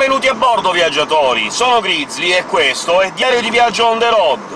Benvenuti a bordo, viaggiatori! Sono Grizzly e questo è Diario di Viaggio on the road!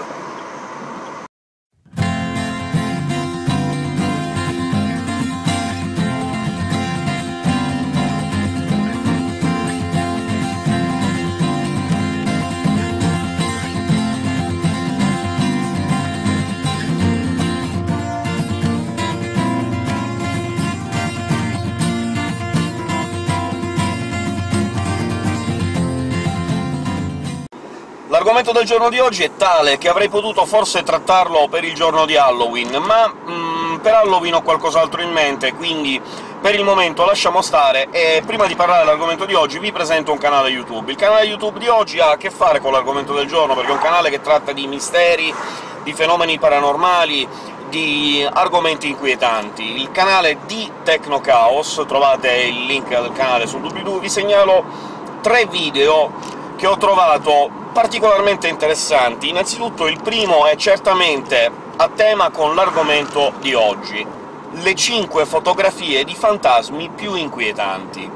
L'argomento del giorno di oggi è tale che avrei potuto forse trattarlo per il giorno di Halloween, ma per Halloween ho qualcos'altro in mente, quindi per il momento lasciamo stare, e prima di parlare dell'argomento di oggi vi presento un canale YouTube. Il canale YouTube di oggi ha a che fare con l'argomento del giorno, perché è un canale che tratta di misteri, di fenomeni paranormali, di argomenti inquietanti. Il canale di Techno Chaos, trovate il link del canale sul doobly-doo. Vi segnalo 3 video che ho trovato particolarmente interessanti. Innanzitutto il primo è certamente a tema con l'argomento di oggi: le 5 fotografie di fantasmi più inquietanti.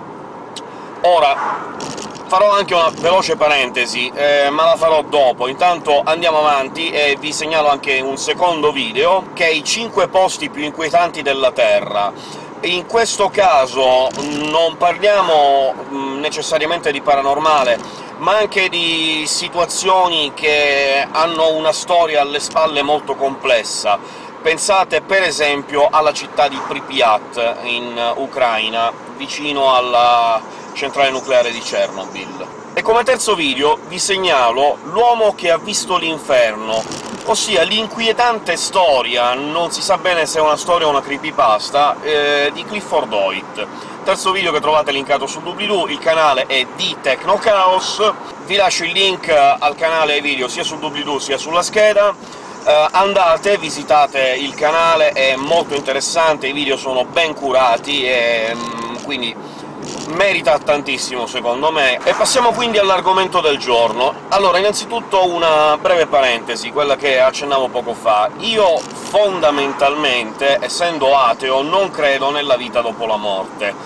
Ora, farò anche una veloce parentesi, ma la farò dopo. Intanto andiamo avanti e vi segnalo anche un secondo video, che è i 5 posti più inquietanti della Terra. In questo caso non parliamo necessariamente di paranormale, ma anche di situazioni che hanno una storia alle spalle molto complessa. Pensate per esempio alla città di Pripyat, in Ucraina, vicino alla centrale nucleare di Chernobyl. E come terzo video vi segnalo l'uomo che ha visto l'inferno, ossia l'inquietante storia, non si sa bene se è una storia o una creepypasta, di Clifford Hoyt. Terzo video che trovate linkato sul doobly-doo. Il canale è di Techno Chaos, vi lascio il link al canale e ai video sia sul doobly-doo sia sulla scheda. Andate, visitate il canale, è molto interessante, i video sono ben curati e quindi merita tantissimo, secondo me. E passiamo quindi all'argomento del giorno. Allora, innanzitutto una breve parentesi, quella che accennavo poco fa. Io, fondamentalmente, essendo ateo, non credo nella vita dopo la morte.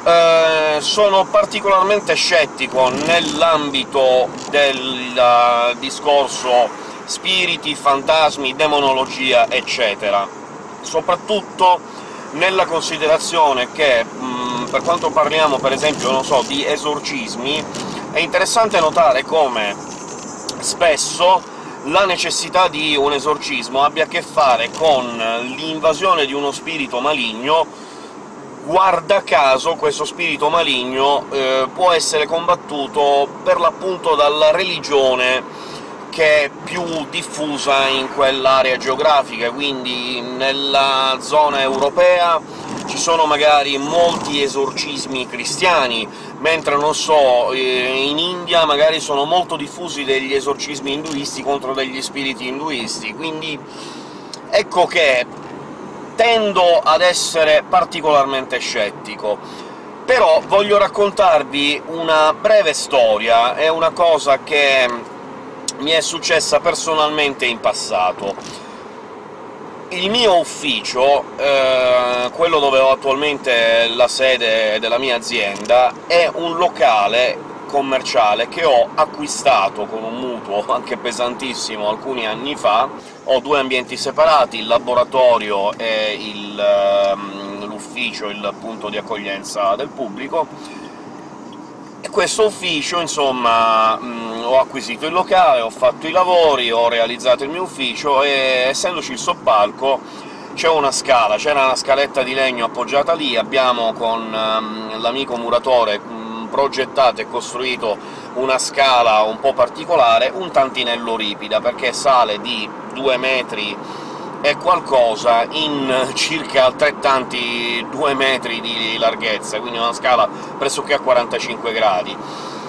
Sono particolarmente scettico nell'ambito del discorso spiriti, fantasmi, demonologia, eccetera, soprattutto nella considerazione che, per quanto parliamo per esempio, non so, di esorcismi, è interessante notare come spesso la necessità di un esorcismo abbia a che fare con l'invasione di uno spirito maligno. Guarda caso questo spirito maligno può essere combattuto per l'appunto dalla religione che è più diffusa in quell'area geografica, quindi nella zona europea ci sono magari molti esorcismi cristiani, mentre, non so, in India magari sono molto diffusi degli esorcismi induisti contro degli spiriti induisti, quindi ecco che tendo ad essere particolarmente scettico. Però voglio raccontarvi una breve storia, è una cosa che mi è successa personalmente in passato. Il mio ufficio, quello dove ho attualmente la sede della mia azienda, è un locale commerciale che ho acquistato con un mutuo, anche pesantissimo, alcuni anni fa. Ho 2 ambienti separati, il laboratorio e l'ufficio, il punto di accoglienza del pubblico. E questo ufficio, insomma, ho acquisito il locale, ho fatto i lavori, ho realizzato il mio ufficio, e essendoci il soppalco c'è una scala, c'era una scaletta di legno appoggiata lì. Abbiamo con l'amico muratore progettato e costruito una scala un po' particolare, un tantinello ripida, perché sale di 2 metri e qualcosa in circa altrettanti 2 metri di larghezza, quindi una scala pressoché a 45 gradi.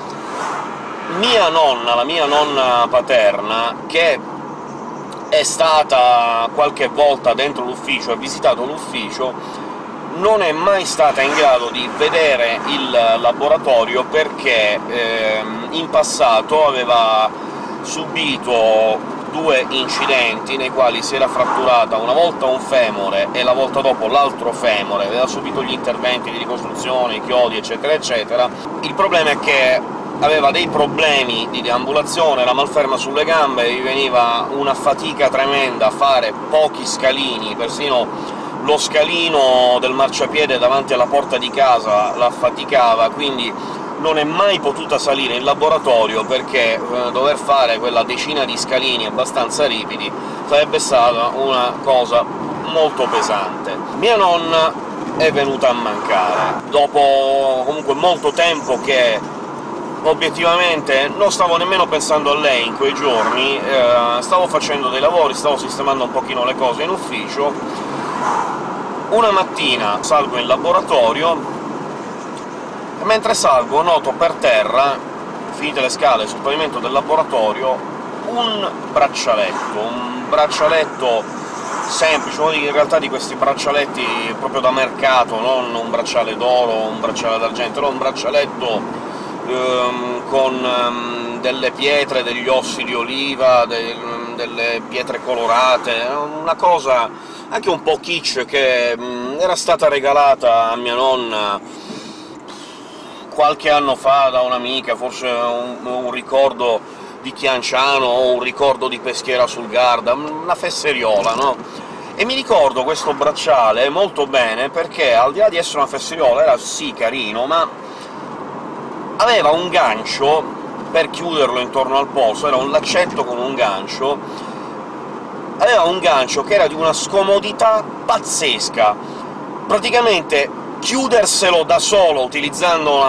Mia nonna, la mia nonna paterna, che è stata qualche volta dentro l'ufficio, ha visitato l'ufficio, non è mai stata in grado di vedere il laboratorio perché in passato aveva subito 2 incidenti nei quali si era fratturata una volta un femore e la volta dopo l'altro femore, aveva subito gli interventi di ricostruzione, i chiodi, eccetera eccetera. Il problema è che aveva dei problemi di deambulazione, era malferma sulle gambe, gli veniva una fatica tremenda a fare pochi scalini, persino lo scalino del marciapiede davanti alla porta di casa la affaticava, quindi non è mai potuta salire in laboratorio, perché dover fare quella decina di scalini abbastanza ripidi sarebbe stata una cosa molto pesante. Mia nonna è venuta a mancare, dopo comunque molto tempo che obiettivamente non stavo nemmeno pensando a lei in quei giorni, stavo facendo dei lavori, stavo sistemando un pochino le cose in ufficio. Una mattina salgo in laboratorio e mentre salgo noto per terra, finite le scale sul pavimento del laboratorio, un braccialetto semplice, uno in realtà di questi braccialetti proprio da mercato, non un bracciale d'oro o un bracciale d'argento, era un braccialetto con delle pietre, degli ossi di oliva, delle pietre colorate, una cosa anche un po' kitsch, che era stata regalata a mia nonna qualche anno fa da un'amica, forse un ricordo di Chianciano o un ricordo di Peschiera sul Garda, una fesseriola, no? E mi ricordo questo bracciale molto bene, perché al di là di essere una fesseriola era sì carino, ma aveva un gancio per chiuderlo intorno al polso, era un laccetto con un gancio, aveva un gancio che era di una scomodità pazzesca. Praticamente chiuderselo da solo, utilizzando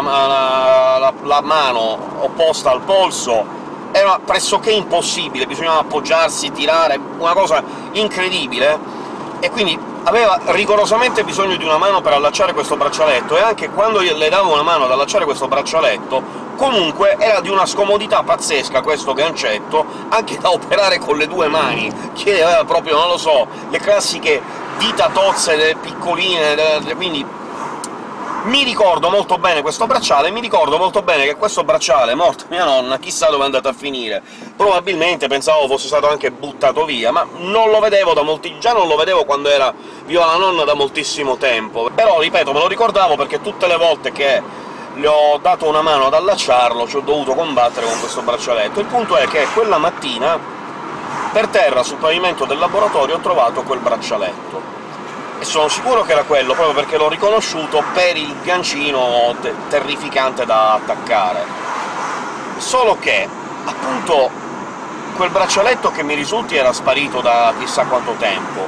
la mano opposta al polso, era pressoché impossibile, bisognava appoggiarsi, tirare, una cosa incredibile, e quindi aveva rigorosamente bisogno di una mano per allacciare questo braccialetto, e anche quando le davo una mano ad allacciare questo braccialetto, comunque era di una scomodità pazzesca questo gancetto, anche da operare con le 2 mani, che aveva proprio, non lo so, le classiche dita tozze, piccoline, quindi mi ricordo molto bene questo bracciale, mi ricordo molto bene che questo bracciale, morta mia nonna, chissà dove è andato a finire. Probabilmente pensavo fosse stato anche buttato via, ma non lo vedevo da già non lo vedevo quando era viva la nonna da moltissimo tempo. Però, ripeto, me lo ricordavo perché tutte le volte che le ho dato una mano ad allacciarlo ci ho dovuto combattere con questo braccialetto. Il punto è che quella mattina, per terra, sul pavimento del laboratorio, ho trovato quel braccialetto. E sono sicuro che era quello, proprio perché l'ho riconosciuto per il gancino terrificante da attaccare. Solo che, appunto, quel braccialetto che mi risulti era sparito da chissà quanto tempo.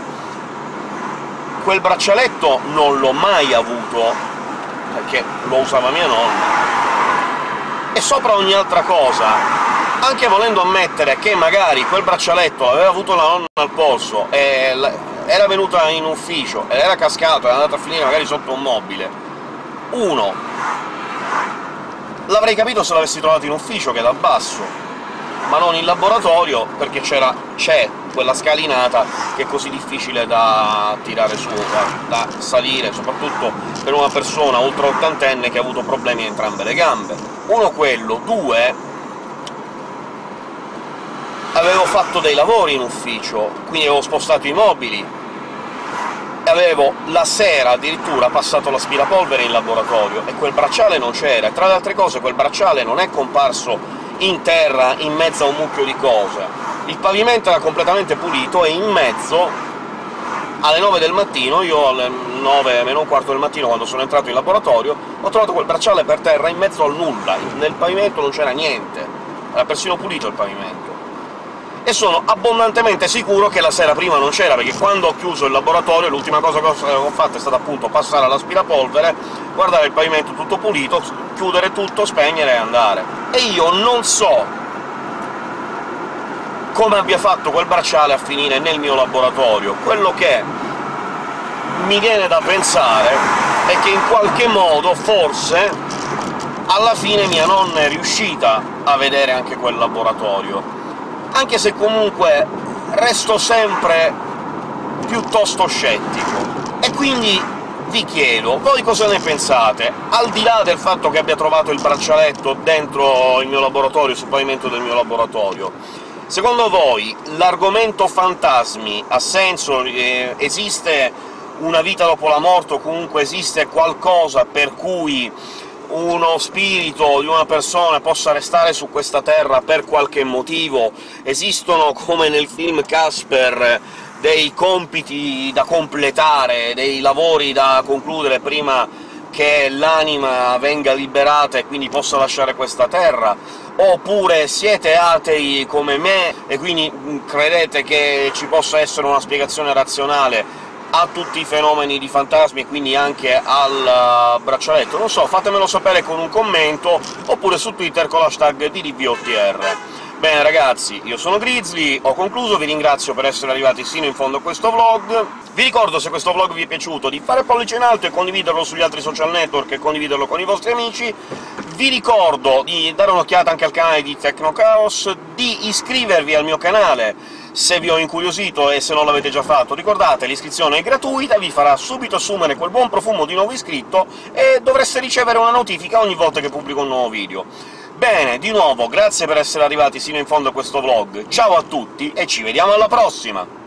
Quel braccialetto non l'ho mai avuto, perché lo usava mia nonna. E sopra ogni altra cosa, anche volendo ammettere che magari quel braccialetto aveva avuto la nonna al polso e era venuta in ufficio ed era cascato, era andata a finire magari sotto un mobile, uno, l'avrei capito se l'avessi trovato in ufficio, che è da basso, ma non in laboratorio, perché c'è quella scalinata che è così difficile da tirare su, da salire, soprattutto per una persona ultra ottantenne che ha avuto problemi a entrambe le gambe. Uno quello, 2, avevo fatto dei lavori in ufficio, quindi avevo spostato i mobili, e avevo la sera addirittura passato l'aspirapolvere in laboratorio, e quel bracciale non c'era. Tra le altre cose quel bracciale non è comparso in terra, in mezzo a un mucchio di cose. Il pavimento era completamente pulito, e in mezzo, alle 9 del mattino, io alle 9 meno un quarto del mattino, quando sono entrato in laboratorio, ho trovato quel bracciale per terra in mezzo al nulla, nel pavimento non c'era niente, era persino pulito il pavimento. E sono abbondantemente sicuro che la sera prima non c'era, perché quando ho chiuso il laboratorio l'ultima cosa che ho fatto è stata appunto passare all'aspirapolvere, guardare il pavimento tutto pulito, chiudere tutto, spegnere e andare. E io non so come abbia fatto quel bracciale a finire nel mio laboratorio. Quello che mi viene da pensare è che in qualche modo, forse, alla fine mia nonna è riuscita a vedere anche quel laboratorio, anche se comunque resto sempre piuttosto scettico. E quindi vi chiedo, voi cosa ne pensate? Al di là del fatto che abbia trovato il braccialetto dentro il mio laboratorio, sul pavimento del mio laboratorio, Secondo voi l'argomento fantasmi ha senso? Esiste una vita dopo la morte, o comunque esiste qualcosa per cui uno spirito di una persona possa restare su questa terra per qualche motivo? Esistono, come nel film Casper, dei compiti da completare, dei lavori da concludere prima che l'anima venga liberata e quindi possa lasciare questa terra? Oppure siete atei come me e quindi credete che ci possa essere una spiegazione razionale a tutti i fenomeni di fantasmi, e quindi anche al braccialetto? Non so, fatemelo sapere con un commento, oppure su Twitter con l'hashtag ddpotr. Bene ragazzi, io sono Grizzly, ho concluso, vi ringrazio per essere arrivati sino in fondo a questo vlog. Vi ricordo, se questo vlog vi è piaciuto, di fare pollice in alto e condividerlo sugli altri social network e condividerlo con i vostri amici. Vi ricordo di dare un'occhiata anche al canale di Tecnochaos, di iscrivervi al mio canale se vi ho incuriosito, e se non l'avete già fatto ricordate, l'iscrizione è gratuita, vi farà subito assumere quel buon profumo di nuovo iscritto, e dovreste ricevere una notifica ogni volta che pubblico un nuovo video. Bene, di nuovo, grazie per essere arrivati sino in fondo a questo vlog, ciao a tutti e ci vediamo alla prossima!